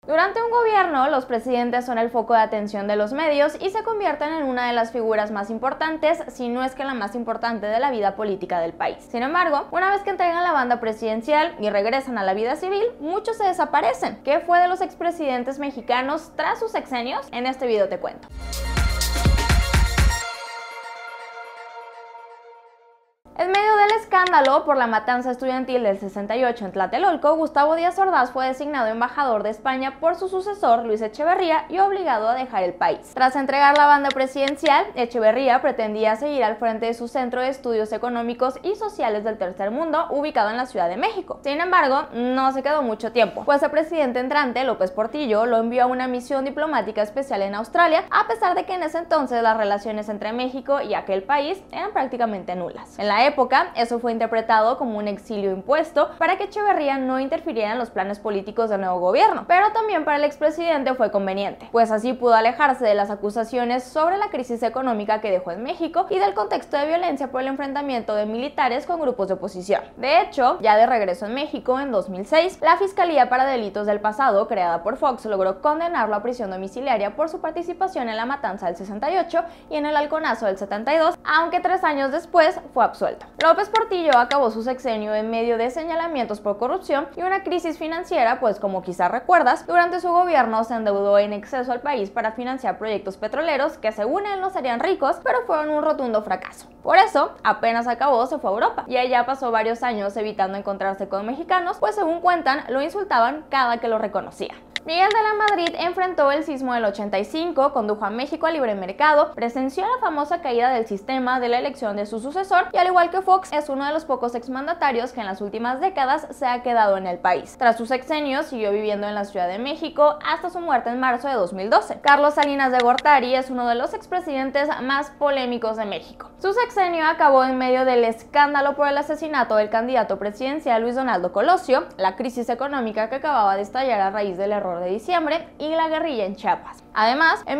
Durante un gobierno, los presidentes son el foco de atención de los medios y se convierten en una de las figuras más importantes, si no es que la más importante de la vida política del país. Sin embargo, una vez que entregan la banda presidencial y regresan a la vida civil, muchos se desaparecen. ¿Qué fue de los expresidentes mexicanos tras sus sexenios? En este video te cuento. En medio del escándalo por la matanza estudiantil del 68 en Tlatelolco, Gustavo Díaz Ordaz fue designado embajador de España por su sucesor, Luis Echeverría, y obligado a dejar el país. Tras entregar la banda presidencial, Echeverría pretendía seguir al frente de su Centro de Estudios Económicos y Sociales del Tercer Mundo, ubicado en la Ciudad de México. Sin embargo, no se quedó mucho tiempo, pues el presidente entrante, López Portillo, lo envió a una misión diplomática especial en Australia, a pesar de que en ese entonces las relaciones entre México y aquel país eran prácticamente nulas. En la época, eso fue interpretado como un exilio impuesto para que Echeverría no interfiriera en los planes políticos del nuevo gobierno, pero también para el expresidente fue conveniente, pues así pudo alejarse de las acusaciones sobre la crisis económica que dejó en México y del contexto de violencia por el enfrentamiento de militares con grupos de oposición. De hecho, ya de regreso en México en 2006, la Fiscalía para Delitos del Pasado, creada por Fox, logró condenarlo a prisión domiciliaria por su participación en la matanza del 68 y en el halconazo del 72, aunque 3 años después fue absuelto. López Portillo acabó su sexenio en medio de señalamientos por corrupción y una crisis financiera, pues como quizás recuerdas, durante su gobierno se endeudó en exceso al país para financiar proyectos petroleros que según él nos harían ricos, pero fueron un rotundo fracaso. Por eso, apenas acabó, se fue a Europa y allá pasó varios años evitando encontrarse con mexicanos, pues según cuentan, lo insultaban cada que lo reconocía. Miguel de la Madrid enfrentó el sismo del 85, condujo a México al libre mercado, presenció la famosa caída del sistema de la elección de su sucesor y al igual que Fox es uno de los pocos exmandatarios que en las últimas décadas se ha quedado en el país. Tras sus sexenios siguió viviendo en la Ciudad de México hasta su muerte en marzo de 2012. Carlos Salinas de Gortari es uno de los expresidentes más polémicos de México. Su sexenio acabó en medio del escándalo por el asesinato del candidato presidencial Luis Donaldo Colosio, la crisis económica que acababa de estallar a raíz del error de diciembre y la guerrilla en Chiapas. Además, en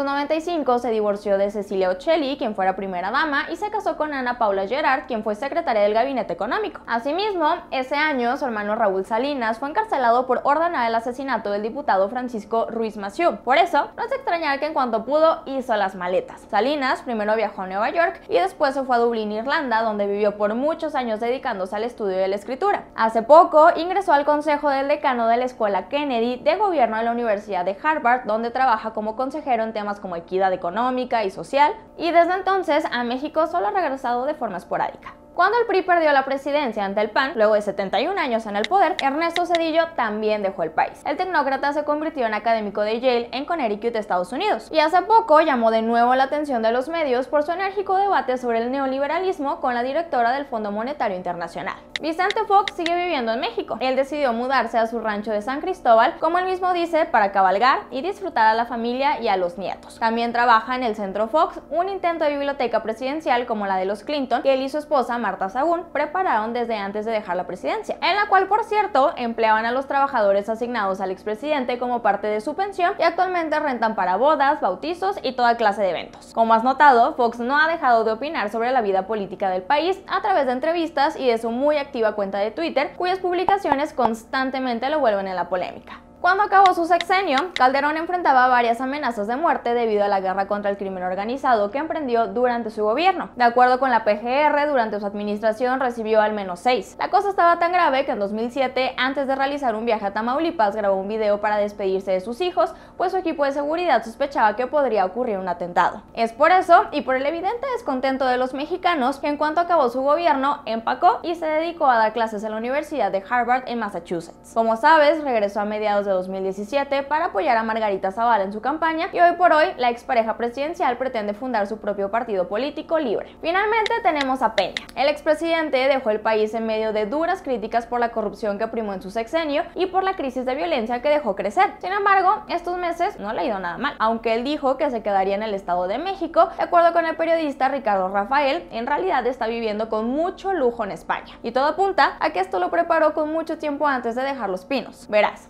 1995 se divorció de Cecilia Ocelli, quien fuera primera dama, y se casó con Ana Paula Gerard, quien fue secretaria del Gabinete Económico. Asimismo, ese año su hermano Raúl Salinas fue encarcelado por ordenar el asesinato del diputado Francisco Ruiz Massieu. Por eso, no es extrañar que en cuanto pudo hizo las maletas. Salinas primero viajó a Nueva York y después se fue a Dublín, Irlanda, donde vivió por muchos años dedicándose al estudio de la escritura. Hace poco ingresó al consejo del decano de la Escuela Kennedy de Gobierno de la Universidad de Harvard, donde trabaja como consejero en temas como equidad económica y social, y desde entonces a México solo ha regresado de forma esporádica. Cuando el PRI perdió la presidencia ante el PAN, luego de 71 años en el poder, Ernesto Zedillo también dejó el país. El tecnócrata se convirtió en académico de Yale en Connecticut, Estados Unidos, y hace poco llamó de nuevo la atención de los medios por su enérgico debate sobre el neoliberalismo con la directora del Fondo Monetario Internacional. Vicente Fox sigue viviendo en México. Él decidió mudarse a su rancho de San Cristóbal, como él mismo dice, para cabalgar y disfrutar a la familia y a los nietos. También trabaja en el Centro Fox, un intento de biblioteca presidencial como la de los Clinton, que él y su esposa Marta Sagún prepararon desde antes de dejar la presidencia, en la cual, por cierto, empleaban a los trabajadores asignados al expresidente como parte de su pensión y actualmente rentan para bodas, bautizos y toda clase de eventos. Como has notado, Fox no ha dejado de opinar sobre la vida política del país a través de entrevistas y de su muy activa cuenta de Twitter, cuyas publicaciones constantemente lo vuelven en la polémica. Cuando acabó su sexenio, Calderón enfrentaba varias amenazas de muerte debido a la guerra contra el crimen organizado que emprendió durante su gobierno. De acuerdo con la PGR, durante su administración recibió al menos 6. La cosa estaba tan grave que en 2007, antes de realizar un viaje a Tamaulipas, grabó un video para despedirse de sus hijos, pues su equipo de seguridad sospechaba que podría ocurrir un atentado. Es por eso, y por el evidente descontento de los mexicanos, que en cuanto acabó su gobierno, empacó y se dedicó a dar clases en la Universidad de Harvard en Massachusetts. Como sabes, regresó a mediados de 2017 para apoyar a Margarita Zavala en su campaña y hoy por hoy la expareja presidencial pretende fundar su propio partido político libre. Finalmente tenemos a Peña. El expresidente dejó el país en medio de duras críticas por la corrupción que primó en su sexenio y por la crisis de violencia que dejó crecer. Sin embargo, estos meses no le ha ido nada mal, aunque él dijo que se quedaría en el Estado de México. De acuerdo con el periodista Ricardo Rafael, en realidad está viviendo con mucho lujo en España y todo apunta a que esto lo preparó con mucho tiempo antes de dejar Los Pinos. Verás, desde finales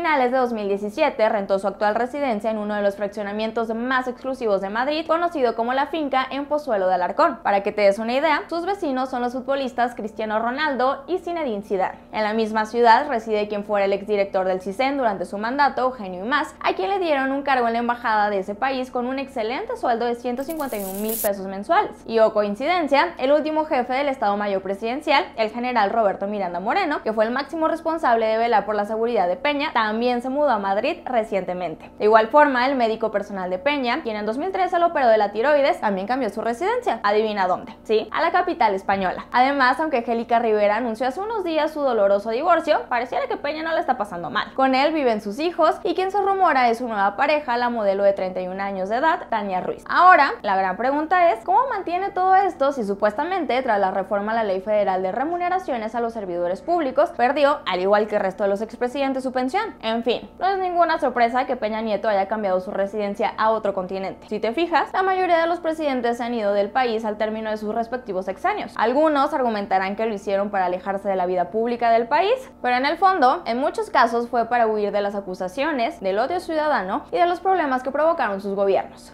finales de 2017 rentó su actual residencia en uno de los fraccionamientos más exclusivos de Madrid, conocido como La Finca en Pozuelo de Alarcón. Para que te des una idea, sus vecinos son los futbolistas Cristiano Ronaldo y Zinedine Zidane. En la misma ciudad reside quien fuera el exdirector del CISEN durante su mandato, Eugenio Imaz, a quien le dieron un cargo en la embajada de ese país con un excelente sueldo de 151,000 pesos mensuales. Y o coincidencia, el último jefe del Estado Mayor Presidencial, el general Roberto Miranda Moreno, que fue el máximo responsable de velar por la seguridad de Peña, también se mudó a Madrid recientemente. De igual forma, el médico personal de Peña, quien en 2013 lo operó de la tiroides, también cambió su residencia. ¿Adivina dónde? Sí, a la capital española. Además, aunque Angélica Rivera anunció hace unos días su doloroso divorcio, pareciera que Peña no le está pasando mal. Con él viven sus hijos y quien se rumora es su nueva pareja, la modelo de 31 años de edad, Tania Ruiz. Ahora, la gran pregunta es, ¿cómo mantiene todo esto si supuestamente, tras la reforma a la Ley Federal de Remuneraciones a los servidores públicos, perdió, al igual que el resto de los expresidentes, su pensión? En fin, no es ninguna sorpresa que Peña Nieto haya cambiado su residencia a otro continente. Si te fijas, la mayoría de los presidentes se han ido del país al término de sus respectivos sexenios. Algunos argumentarán que lo hicieron para alejarse de la vida pública del país, pero en el fondo, en muchos casos fue para huir de las acusaciones, del odio ciudadano y de los problemas que provocaron sus gobiernos.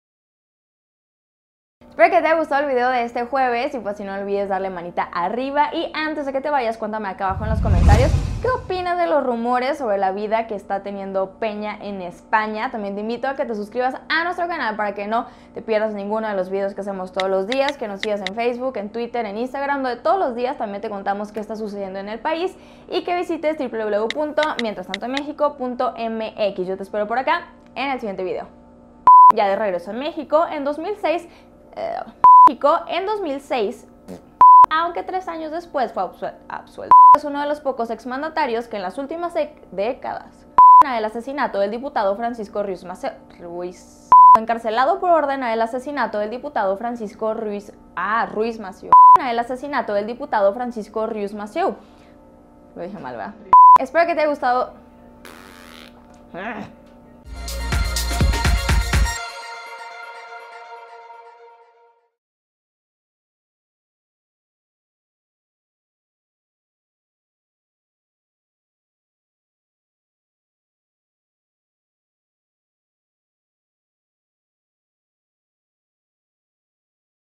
Espero que te haya gustado el video de este jueves y pues si no olvides darle manita arriba y antes de que te vayas cuéntame acá abajo en los comentarios qué opinas de los rumores sobre la vida que está teniendo Peña en España. También te invito a que te suscribas a nuestro canal para que no te pierdas ninguno de los videos que hacemos todos los días, que nos sigas en Facebook, en Twitter, en Instagram, donde todos los días también te contamos qué está sucediendo en el país y que visites www.mientrastantomexico.mx. Yo te espero por acá en el siguiente video. Ya de regreso en México, en 2006, aunque 3 años después fue absuelto. Es uno de los pocos exmandatarios que en las últimas décadas el asesinato del diputado Francisco Ruiz Maceo. Encarcelado por ordenar el asesinato del diputado Francisco Ruiz Maceo. El asesinato del diputado Francisco Ruiz Maceo. Lo dije mal, ¿verdad? Espero que te haya gustado.